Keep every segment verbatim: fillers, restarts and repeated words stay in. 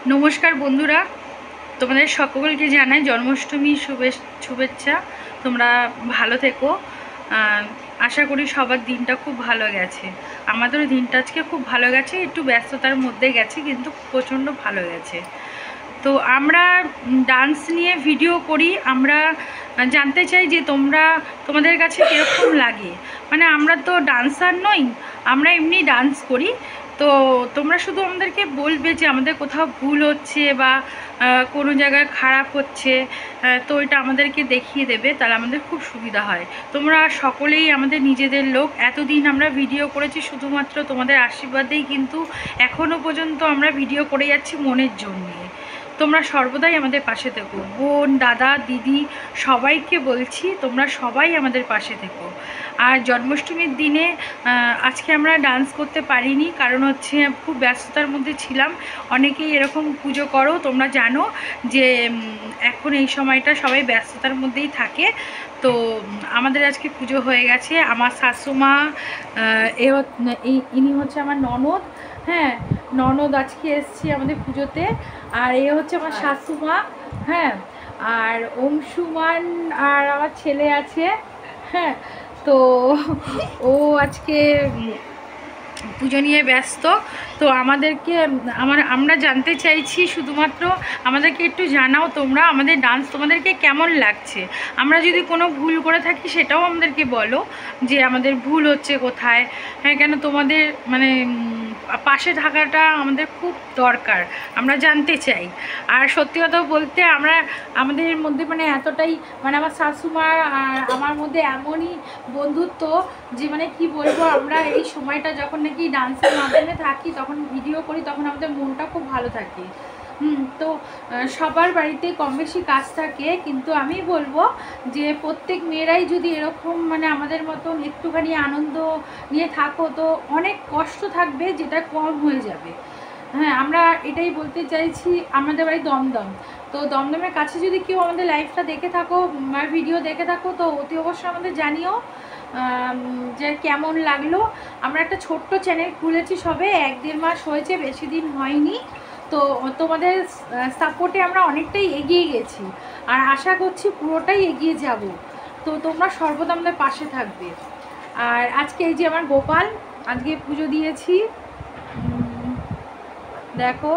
নমস্কার বন্ধুরা, তোমাদের সকলকে জানাই জন্মাষ্টমী শুভেচ্ছা। তোমরা ভালো থেকো। আশা করি সবার দিনটা খুব ভালো গেছে। আমাদেরও দিনটা আজকে খুব ভালো গেছে, একটু ব্যস্ততার মধ্যে গেছে কিন্তু প্রচণ্ড ভালো গেছে। তো আমরা ডান্স নিয়ে ভিডিও করি, আমরা জানতে চাই যে তোমরা তোমাদের কাছে কীরকম লাগে। মানে আমরা তো ডান্সার নই, আমরা এমনি ডান্স করি। তো তোমরা শুধু আমাদেরকে বলবে যে আমাদের কোথাও ভুল হচ্ছে বা কোনো জায়গায় খারাপ হচ্ছে, তো এটা আমাদেরকে দেখিয়ে দেবে, তাহলে আমাদের খুব সুবিধা হয়। তোমরা সকলেই আমাদের নিজেদের লোক। এতদিন আমরা ভিডিও করেছি শুধুমাত্র তোমাদের আশীর্বাদেই, কিন্তু এখনও পর্যন্ত আমরা ভিডিও করে যাচ্ছি মনের জন্যে। তোমরা সর্বদাই আমাদের পাশে থেকো। বোন, দাদা, দিদি সবাইকে বলছি তোমরা সবাই আমাদের পাশে থেকো। আর জন্মাষ্টমীর দিনে আজকে আমরা ডান্স করতে পারিনি, কারণ হচ্ছে খুব ব্যস্ততার মধ্যে ছিলাম। অনেকেই এরকম পুজো করো, তোমরা জানো যে এখন এই সময়টা সবাই ব্যস্ততার মধ্যেই থাকে। তো আমাদের আজকে পুজো হয়ে গেছে। আমার শাশুমা, এ ইনি হচ্ছে আমার ননদ। হ্যাঁ, ননদ আজকে এসছি আমাদের পুজোতে। আর এ হচ্ছে আমার শাশুমা। হ্যাঁ, আর অংশুমান আর আমার ছেলে আছে। হ্যাঁ, তো ও আজকে পুজো নিয়ে ব্যস্ত। তো আমাদেরকে আমার আমরা জানতে চাইছি, শুধুমাত্র আমাদেরকে একটু জানাও তোমরা আমাদের ডান্স তোমাদেরকে কেমন লাগছে। আমরা যদি কোনো ভুল করে থাকি সেটাও আমাদেরকে বলো যে আমাদের ভুল হচ্ছে কোথায়। হ্যাঁ, কেন তোমাদের মানে পাশে থাকাটা আমাদের খুব দরকার, আমরা জানতে চাই। আর সত্যি কথা বলতে আমরা আমাদের মধ্যে মানে এতটাই মানে আমার শাশুমার আর আমার মধ্যে এমনই বন্ধুত্ব যে মানে কি বলবো, আমরা এই সময়টা যখন নাকি ডান্সের মাধ্যমে থাকি, তখন ভিডিও করি, তখন আমাদের মনটা খুব ভালো থাকে। হুম তো সবার বাড়িতে কম বেশি কাজ থাকে, কিন্তু আমি বলবো যে প্রত্যেক মেয়েরাই যদি এরকম মানে আমাদের মতন একটুখানি আনন্দ নিয়ে থাকো, তো অনেক কষ্ট থাকবে যেটা কম হয়ে যাবে। হ্যাঁ, আমরা এটাই বলতে চাইছি। আমাদের বাড়ি দমদম, তো দমদমের কাছে যদি কেউ আমাদের লাইভটা দেখে থাকো, ভিডিও দেখে থাকো, তো অতি অবশ্যই আমাদের জানিও যে কেমন লাগলো। আমরা একটা ছোট্ট চ্যানেল খুলেছি, সবে এক দেড় মাস হয়েছে, বেশি দিন হয়নি। তো তোমাদের সাপোর্টে আমরা অনেকটাই এগিয়ে গেছি, আর আশা করছি পুরোটাই এগিয়ে যাব। তো তোমরা সর্বদা আমাদের পাশে থাকবে। আর আজকে এই যে আমার গোপাল, আজকে পুজো দিয়েছি, দেখো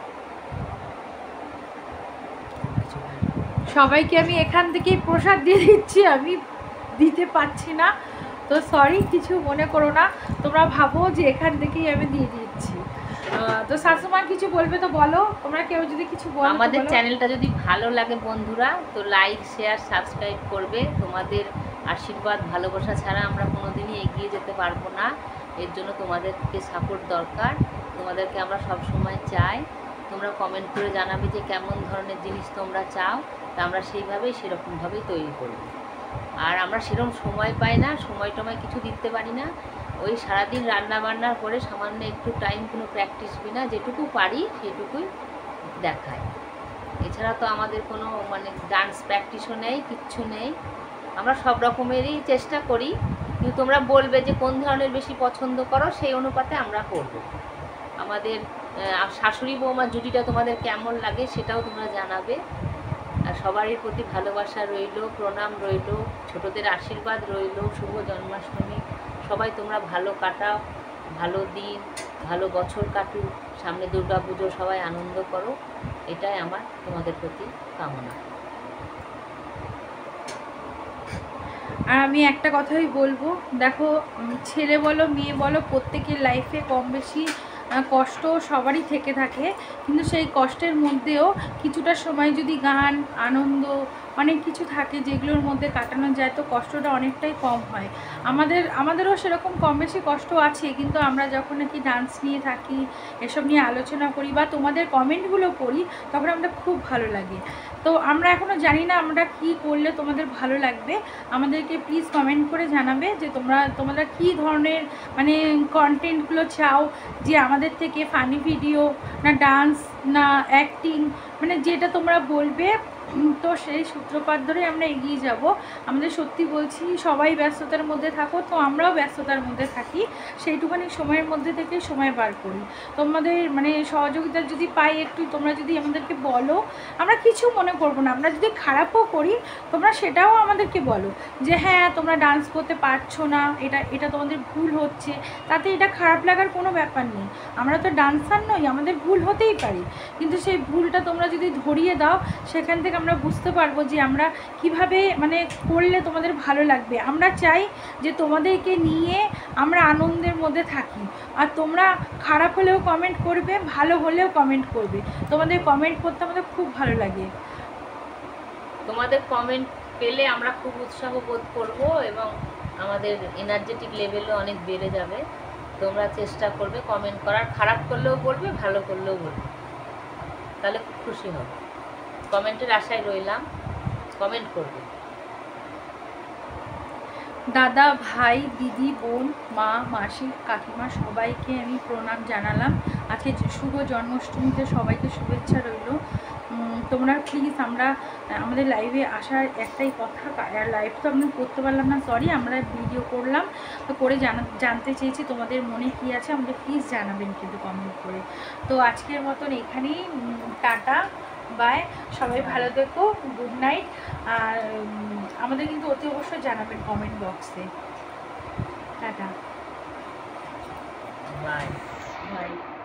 সবাইকে আমি এখান থেকেই প্রসাদ দিয়ে দিচ্ছি, আমি দিতে পারছি না, তো সরি, কিছু মনে করো না। তোমরা ভাবো যে এখান থেকেই আমি দিয়ে দিচ্ছি। তো শাশুমা কিছু বলবে তো বলো, তোমরা কেউ যদি কিছু বলো। আমাদের চ্যানেলটা যদি ভালো লাগে বন্ধুরা, তো লাইক, শেয়ার, সাবস্ক্রাইব করবে। তোমাদের আশীর্বাদ, ভালোবাসা ছাড়া আমরা কোনোদিনই এগিয়ে যেতে পারবো না। এর জন্য তোমাদেরকে সাপোর্ট দরকার, তোমাদেরকে আমরা সব সময় চাই। তোমরা কমেন্ট করে জানাবে যে কেমন ধরনের জিনিস তোমরা চাও, তা আমরা সেইভাবেই সেরকমভাবেই তৈরি করব। আর আমরা সেরকম সময় পাই না, সময় টময় কিছু দিতে পারি না। ওই সারাদিন রান্না বান্নার পরে সামান্য একটু টাইম, কোনো প্র্যাকটিস বিনা যেটুকু পারি সেটুকুই দেখায়। এছাড়া তো আমাদের কোনো মানে ডান্স প্র্যাকটিসও নেই, কিচ্ছু নেই। আমরা সব রকমেরই চেষ্টা করি, কিন্তু তোমরা বলবে যে কোন ধরনের বেশি পছন্দ করো, সেই অনুপাতে আমরা করব। আমাদের শাশুড়ি বৌমা জুটিটা তোমাদের কেমন লাগে সেটাও তোমরা জানাবে। আর সবারই প্রতি ভালোবাসা রইল, প্রণাম রইল, ছোটদের আশীর্বাদ রইল। শুভ জন্মাষ্টমী। সবাই তোমরা ভালো কাটাও, ভালো দিন, ভালো বছর কাটুক। সামনে দুর্গা পুজো, সবাই আনন্দ করো, এটাই আমার তোমাদের প্রতি কামনা। আর আমি একটা কথাই বলবো, দেখো ছেলে বলো মেয়ে বলো, প্রত্যেকের লাইফে কম বেশি কষ্ট সবারই থেকে থাকে, কিন্তু সেই কষ্টের মধ্যেও কিছুটা সময় যদি গান, আনন্দ, অনেক কিছু থাকে যেগুলোর মধ্যে কাটানো যায়, তো কষ্টটা অনেকটাই কম হয়। আমাদের আমাদেরও সেরকম কম বেশি কষ্ট আছে, কিন্তু আমরা যখন নাকি ডান্স নিয়ে থাকি, এসব নিয়ে আলোচনা করি বা তোমাদের কমেন্টগুলো পড়ি, তখন আমাদের খুব ভালো লাগে। তো আমরা এখনও জানি না আমরা কি করলে তোমাদের ভালো লাগবে। আমাদেরকে প্লিজ কমেন্ট করে জানাবে যে তোমরা তোমরা কী ধরনের মানে কন্টেন্টগুলো চাও, যে আমাদের থেকে ফানি ভিডিও, না ডান্স, না অ্যাক্টিং, মানে যেটা তোমরা বলবে তো সেই সূত্রপাত ধরে আমরা এগিয়ে যাব। আমাদের সত্যি বলছি সবাই ব্যস্ততার মধ্যে থাকো, তো আমরাও ব্যস্ততার মধ্যে থাকি, সেইটুখানি সময়ের মধ্যে থেকে সময় বার করি। তোমাদের মানে সহযোগিতা যদি পাই একটু, তোমরা যদি আমাদেরকে বলো, আমরা কিছু মনে করবো না। আমরা যদি খারাপও করি তোমরা সেটাও আমাদেরকে বলো যে হ্যাঁ তোমরা ডান্স করতে পারছো না, এটা এটা তোমাদের ভুল হচ্ছে, তাতে এটা খারাপ লাগার কোনো ব্যাপার নেই। আমরা তো ডান্সার নই, আমাদের ভুল হতেই পারে, কিন্তু সেই ভুলটা তোমরা যদি ধরিয়ে দাও সেখান থেকে আমরা বুঝতে পারবো যে আমরা কিভাবে মানে করলে তোমাদের ভালো লাগবে। আমরা চাই যে তোমাদেরকে নিয়ে আমরা আনন্দের মধ্যে থাকি, আর তোমরা খারাপ হলেও কমেন্ট করবে, ভালো হলেও কমেন্ট করবে। তোমাদের কমেন্ট করতে আমাদের খুব ভালো লাগে। তোমাদের কমেন্ট পেলে আমরা খুব উৎসাহ বোধ করব এবং আমাদের এনার্জেটিক লেভেলও অনেক বেড়ে যাবে। তোমরা চেষ্টা করবে কমেন্ট করার, খারাপ করলেও বলবে, ভালো করলেও বলবে, তাহলে খুব খুশি হবে। কমেন্টের আশায় রইলাম, কমেন্ট করবে। দাদা, ভাই, দিদি, বোন, মা, মাসি, কাকিমা সবাইকে আমি প্রণাম জানালাম। আজকে শুভ জন্মাষ্টমীতে সবাইকে শুভেচ্ছা রইল। তোমরা প্লিজ, আমরা আমাদের লাইভে আসার একটাই কথা, লাইভ তো আমরা করতে পারলাম না, সরি, আমরা ভিডিও করলাম, তো করে জানা জানতে চেয়েছি তোমাদের মনে কী আছে, আমাদের প্লিজ জানাবেন কিন্তু কমেন্ট করে। তো আজকের মতন এখানেই, টাটা, বাই, সবাই ভালো থেকো, গুড নাইট। আর আমাদের কিন্তু অতি অবশ্যই জানাবেন কমেন্ট বক্সে। Tata, bye by.